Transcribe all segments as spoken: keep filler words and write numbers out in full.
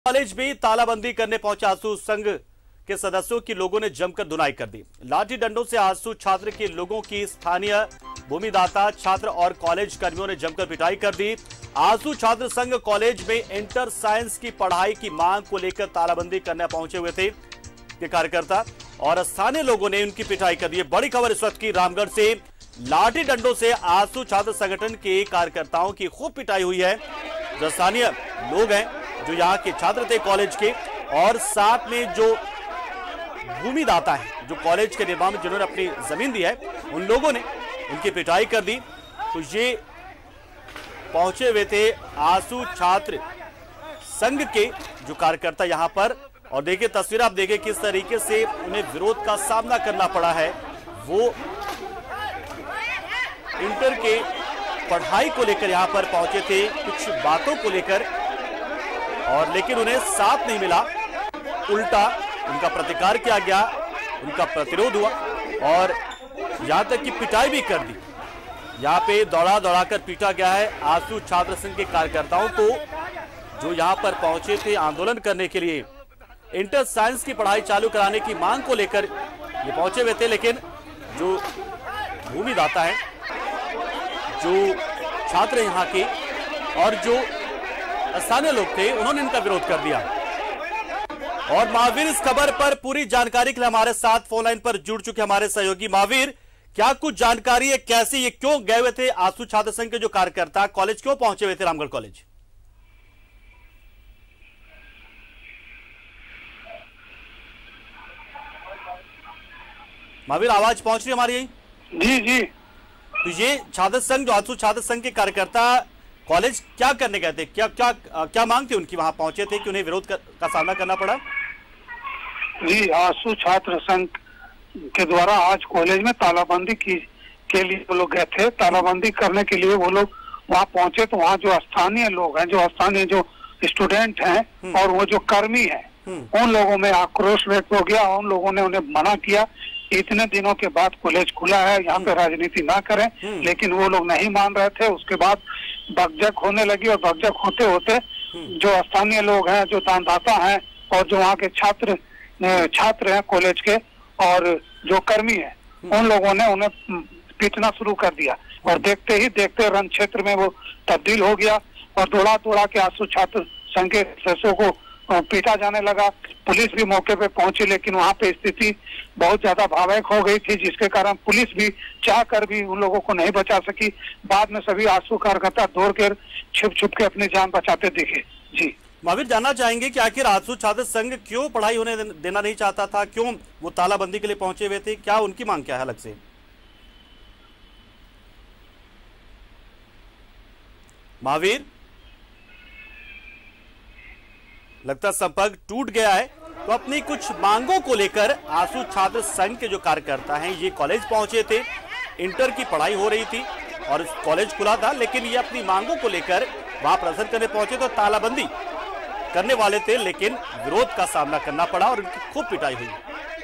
College में तालाबंदी करने पहुंचे आसू संघ के सदस्यों की लोगों ने जमकर धुनाई कर दी। लाठी डंडों से आसू छात्र के लोगों की स्थानीय भूमिदाता छात्र और कॉलेज कर्मियों ने जमकर पिटाई कर दी। आसू छात्र संघ कॉलेज में इंटर साइंस की पढ़ाई की मांग को लेकर तालाबंदी करने पहुंचे हुए थे के कार्यकर्ता और स्थानीय लोगों ने उनकी पिटाई कर दी। बड़ी खबर इस वक्त की रामगढ़ से, लाठी डंडों से आसू छात्र संगठन के कार्यकर्ताओं की खूब पिटाई हुई है। जो स्थानीय लोग हैं, जो यहाँ के छात्र थे कॉलेज के, और साथ में जो भूमिदाता है जो कॉलेज के निर्माण में जिन्होंने अपनी जमीन दी है, उन लोगों ने उनकी पिटाई कर दी। तो ये पहुंचे हुए थे आसू छात्र संघ के जो कार्यकर्ता यहाँ पर, और देखिए तस्वीर आप देखिए किस तरीके से उन्हें विरोध का सामना करना पड़ा है। वो इंटर के पढ़ाई को लेकर यहाँ पर पहुंचे थे, कुछ बातों को लेकर, और लेकिन उन्हें साथ नहीं मिला, उल्टा उनका प्रतिकार किया गया, उनका प्रतिरोध हुआ और यहां तक कि पिटाई भी कर दी। यहां पे दौड़ा दौड़ा कर पीटा गया है आसू छात्र संघ के कार्यकर्ताओं को, जो यहां पर पहुंचे थे आंदोलन करने के लिए। इंटर साइंस की पढ़ाई चालू कराने की मांग को लेकर ये पहुंचे हुए थे, लेकिन जो भूमिदाता है, जो छात्र यहाँ के और जो स्थानीय लोग थे, उन्होंने इनका विरोध कर दिया। और महावीर इस खबर पर पूरी जानकारी के लिए हमारे साथ फोन लाइन पर जुड़ चुके हमारे सहयोगी। महावीर, क्या कुछ जानकारी है, कैसे ये क्यों गए हुए थे आसू छात्र संघ के जो कार्यकर्ता कॉलेज, क्यों पहुंचे हुए थे रामगढ़ कॉलेज? महावीर, आवाज पहुंच रही है हमारी? जी जी। तो ये छात्र संघ, जो आसू छात्र संघ के कार्यकर्ता कॉलेज क्या करने गए थे, क्या क्या क्या मांग थी उनकी, वहां पहुंचे थे कि उन्हें विरोध कर, का सामना करना पड़ा? जी, आसू छात्र संघ के द्वारा आज कॉलेज में तालाबंदी की के लिए वो लोग गए थे। तालाबंदी करने के लिए वो लोग वहां पहुंचे तो वहां जो स्थानीय लोग हैं, जो स्थानीय जो स्टूडेंट हैं और वो जो कर्मी हैं, उन लोगों में आक्रोश व्यक्त हो गया। उन लोगों ने उन्हें मना किया, इतने दिनों के बाद कॉलेज खुला है, यहाँ पे राजनीति ना करें, लेकिन वो लोग नहीं मान रहे थे। उसके बाद भगजक होने लगी और भगजक होते होते जो स्थानीय लोग हैं, जो दानदाता हैं और जो वहाँ के छात्र छात्र हैं कॉलेज के और जो कर्मी हैं, उन लोगों ने उन्हें पीटना शुरू कर दिया। और देखते ही देखते रण क्षेत्र में वो तब्दील हो गया और दौड़ा दौड़ा के आसू छात्र संघ के सदस्यों को पीटा जाने लगा। पुलिस भी मौके पे पहुंची, लेकिन वहां पे स्थिति बहुत ज्यादा भयावह हो गई थी, जिसके कारण पुलिस भी चाह कर भी उन लोगों को नहीं बचा सकी। बाद में सभी आसू कार्यकर्ता दौड़ कर छुप छुप के अपनी जान बचाते दिखे। जी महावीर, जानना चाहेंगे कि आखिर आसू छात्र संघ क्यों पढ़ाई होने देना नहीं चाहता था, क्यों वो तालाबंदी के लिए पहुंचे हुए थे, क्या उनकी मांग क्या है अलग से? महावीर, लगता संपर्क टूट गया है। तो अपनी कुछ मांगों को लेकर आसू छात्र संघ के जो कार्यकर्ता हैं, ये कॉलेज पहुंचे थे। इंटर की पढ़ाई हो रही थी और कॉलेज खुला था, लेकिन ये अपनी मांगों को लेकर वहां प्रदर्शन करने पहुंचे तो तालाबंदी करने वाले थे, लेकिन विरोध का सामना करना पड़ा और उनकी खूब पिटाई हुई।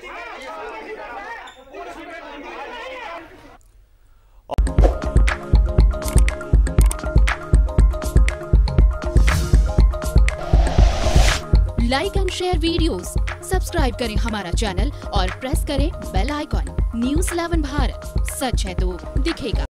Like and share videos, subscribe करें हमारा चैनल और प्रेस करें bell icon. News eleven Bharat, सच है तो दिखेगा।